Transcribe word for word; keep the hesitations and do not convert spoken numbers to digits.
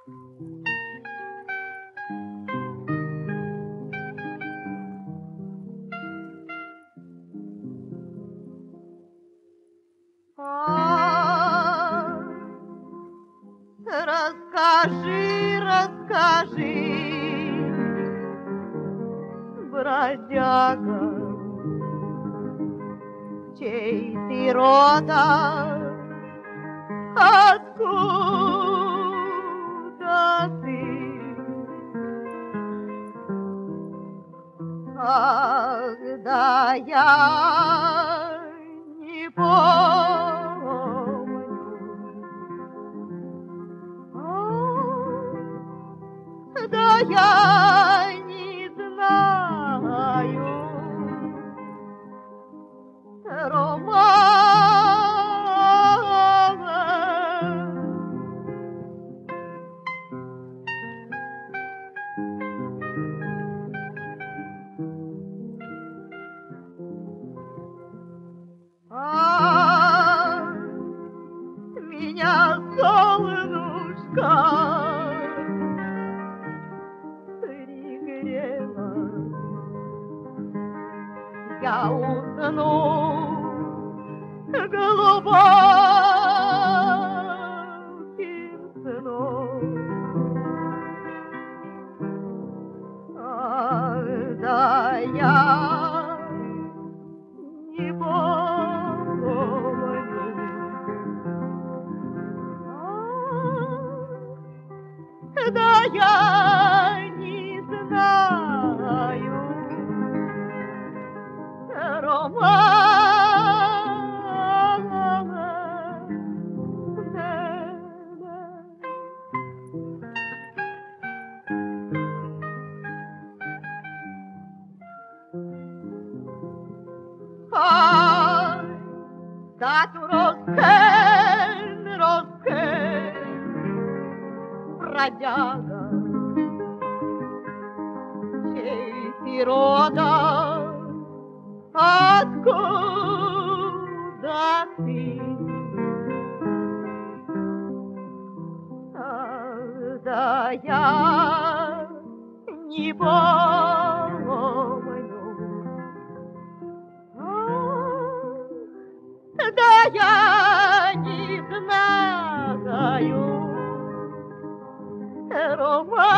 А, расскажи, расскажи, бродяга, чей ты рода, откуда ты? Когда я не помню, да я не знаю романа. А меня солнышко пригрело, я усну глубоким сном. Когда я не помню, да я не знаю романа. Ай, тату роскен, роскен, бродяга, чей ты рода, откуда ты? Когда я не помню, да я не знаю романа.